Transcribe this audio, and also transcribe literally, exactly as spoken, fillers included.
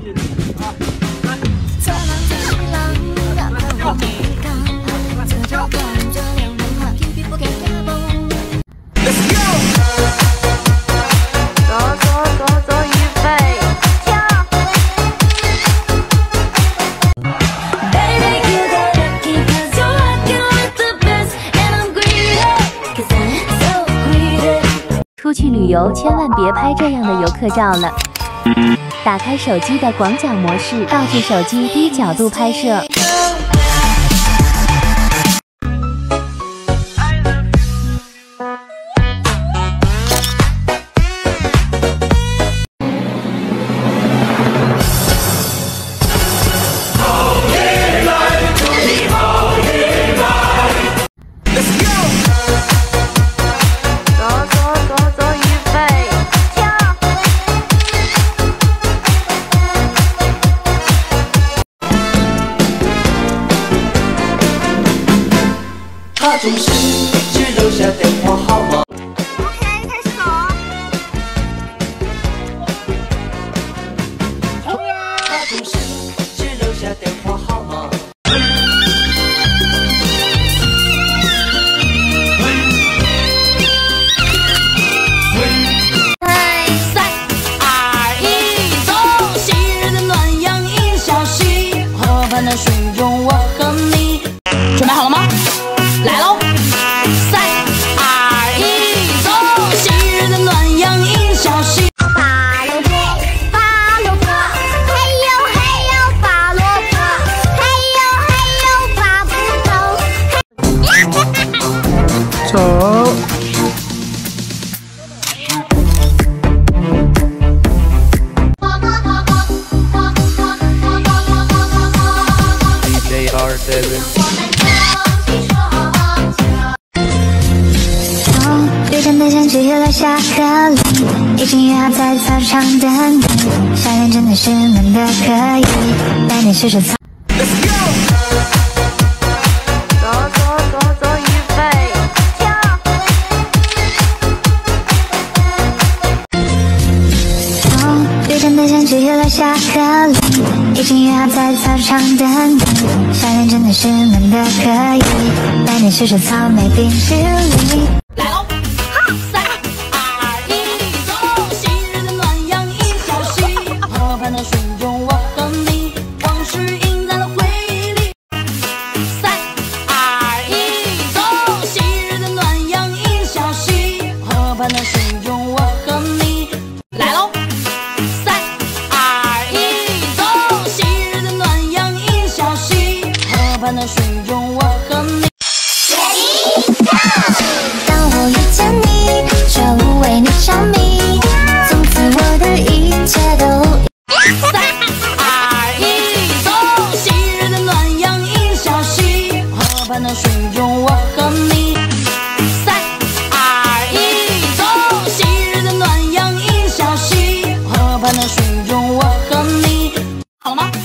出去旅游千万别拍这样的游客照了。打开手机的广角模式，抱住手机低角度拍摄。 他总是只留下电话号码。 OK， 开始走。 他总是只留下电话号码。 三二一，走！昔日的暖阳映小溪，河畔的水中我和你。准备好了吗？来喽！三二一，走！昔日的暖阳映小溪。 拔萝卜，拔萝卜，嘿呦嘿呦拔萝卜，嘿呦嘿呦拔不动。 走。They are seven。 遇见的相聚又落下颗粒，已经约好在操场等你。校园真的是闷的可以，带你试试操。 走走走走，预备跳。 哦，遇见的相聚又落下颗粒，已经约好在操场等你。校园真的是闷的可以，带你试试草莓冰淇淋。 来喽！三二一，走！昔日的暖阳映小溪，河畔的水中我和你，往事印在了回忆里。三二一，走！昔日的暖阳映小溪，河畔的水中我和你。来喽！三二一，走！昔日的暖阳映小溪，河畔的水中我和你。 当我遇见你，就为你着迷，从此我的一切都。 三二一，走！昔日的暖阳映小溪，河畔的水中我和你。三二一，走！昔日的暖阳映小溪，河畔的水中我和你。好了吗？